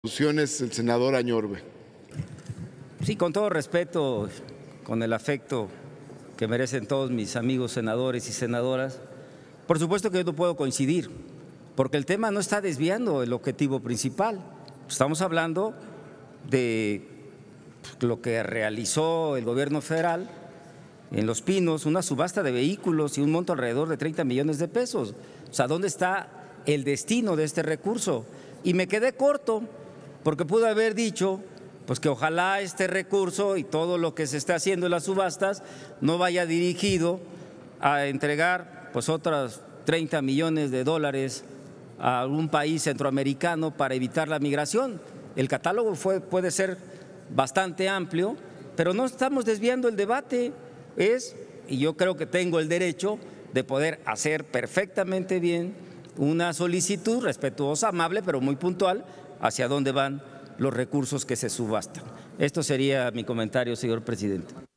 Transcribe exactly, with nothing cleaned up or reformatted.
Alusiones, el senador Añorbe. Sí, con todo respeto, con el afecto que merecen todos mis amigos senadores y senadoras, por supuesto que yo no puedo coincidir, porque el tema no está desviando el objetivo principal. Estamos hablando de lo que realizó el gobierno federal en Los Pinos, una subasta de vehículos y un monto alrededor de treinta millones de pesos. O sea, ¿dónde está el destino de este recurso? Y me quedé corto, porque pude haber dicho pues que ojalá este recurso y todo lo que se está haciendo en las subastas no vaya dirigido a entregar pues otros treinta millones de dólares a algún país centroamericano para evitar la migración. El catálogo fue, puede ser bastante amplio, pero no estamos desviando el debate. Es, y yo creo que tengo el derecho de poder hacer perfectamente bien una solicitud respetuosa, amable, pero muy puntual, hacia dónde van los recursos que se subastan. Esto sería mi comentario, señor presidente.